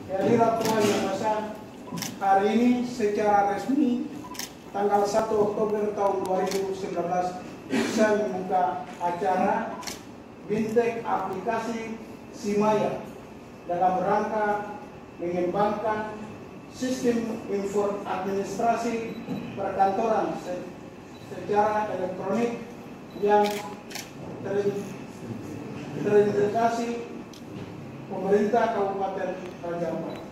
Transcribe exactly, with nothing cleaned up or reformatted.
Kehadiran Tuhan Yang Maha Esa hari ini secara resmi tanggal satu Oktober tahun dua ribu sembilan belas saya membuka acara Bintek aplikasi Simaya dalam rangka mengembangkan sistem info administrasi perkantoran secara elektronik yang terintegrasi pemerintah Kabupaten Raja Ampat.